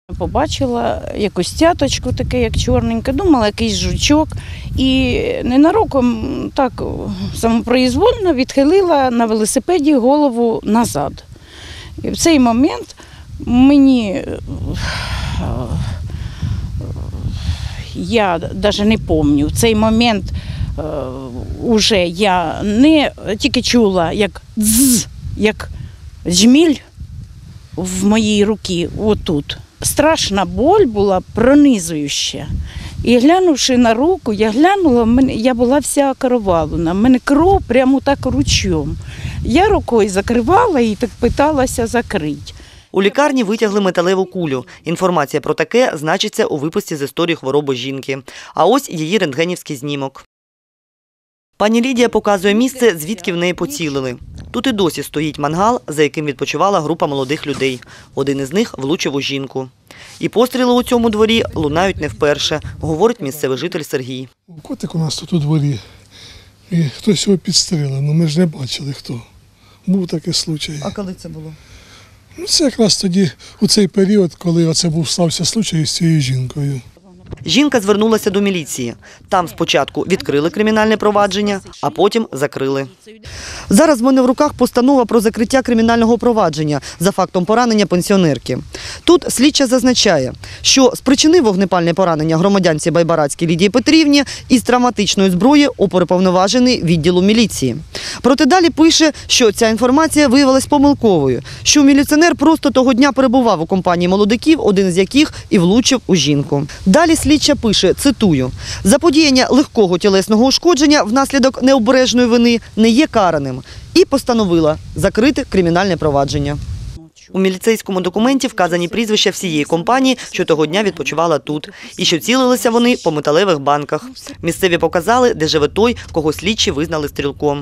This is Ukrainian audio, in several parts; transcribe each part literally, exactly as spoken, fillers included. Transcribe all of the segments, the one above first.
Побачила якусь цяточку, таке, як чорненьке, думала, якийсь жучок. І ненароком так самопроізвольно відхилила на велосипеді голову назад. І в цей момент мені, я навіть не пам'ятаю, в цей момент уже я не тільки чула, як дзз, як джміль в моїй руці, отут. Страшна боль була пронизуюча. І глянувши на руку, я глянула, я була вся окровавлена, в мене кров прямо так ручьом. Я рукою закривала і так питалася закрити. У лікарні витягли металеву кулю. Інформація про таке значиться у випуску з історії хвороби жінки. А ось її рентгенівський знімок. Пані Лідія показує місце, звідки в неї поцілили. Тут і досі стоїть мангал, за яким відпочивала група молодих людей. Один із них влучив у жінку. І постріли у цьому дворі лунають не вперше, говорить місцевий житель Сергій. Котик у нас тут у дворі, і хтось його підстрелив, але ми ж не бачили хто. Був такий случай. А коли це було? Ну, це якраз тоді, у цей період, коли оце був стався случай з цією жінкою. Жінка звернулася до міліції. Там спочатку відкрили кримінальне провадження, а потім закрили. Зараз в мене в руках постанова про закриття кримінального провадження за фактом поранення пенсіонерки. Тут слідча зазначає, що спричинив вогнепальне поранення громадянці Байбарадській Лідії Петрівні із травматичної зброї оперуповноважений відділу міліції. Проте далі пише, що ця інформація виявилась помилковою, що міліціонер просто того дня перебував у компанії молодиків, один з яких і влучив у жінку. Далі слідча пише, цитую, «Заподіяння легкого тілесного ушкодження внаслідок необережної вини не є караним» і постановила закрити кримінальне провадження. У міліцейському документі вказані прізвища всієї компанії, що того дня відпочивала тут, і що цілилися вони по металевих банках. Місцеві показали, де живе той, кого слідчі визнали стрілком.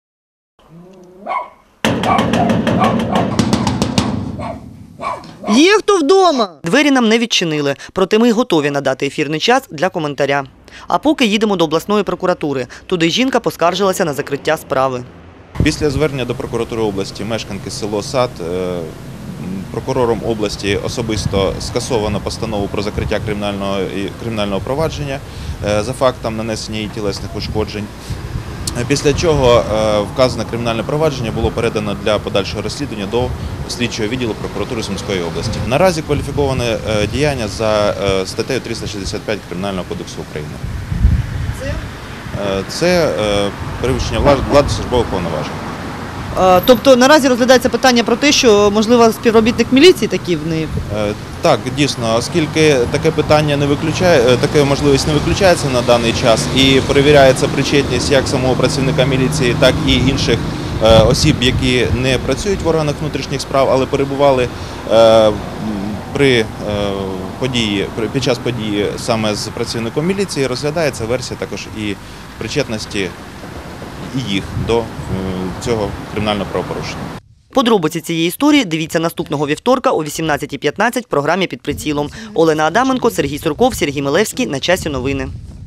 Є хто вдома? Двері нам не відчинили, проте ми готові надати ефірний час для коментаря. А поки їдемо до обласної прокуратури. Туди жінка поскаржилася на закриття справи. Після звернення до прокуратури області мешканки село Сад прокурором області особисто скасовано постанову про закриття кримінального, кримінального провадження за фактом нанесення їй тілесних ушкоджень. Після чого вказане кримінальне провадження було передано для подальшого розслідування до слідчого відділу прокуратури Сумської області. Наразі кваліфіковане діяння за статтею триста шістдесят п'ять Кримінального кодексу України. Це? Це перевищення влади службових повноважень. Тобто наразі розглядається питання про те, що, можливо, співробітник міліції такий в неї? Так, дійсно, оскільки таке питання не виключає, така можливість не виключається на даний час і перевіряється причетність як самого працівника міліції, так і інших осіб, які не працюють в органах внутрішніх справ, але перебували при події, під час події саме з працівником міліції, розглядається версія також і причетності і їх до цього кримінального правопорушення. Подробиці цієї історії дивіться наступного вівторка о вісімнадцятій п'ятнадцять в програмі «Під прицілом». Олена Адаменко, Сергій Сурков, Сергій Милевський. На часі новини.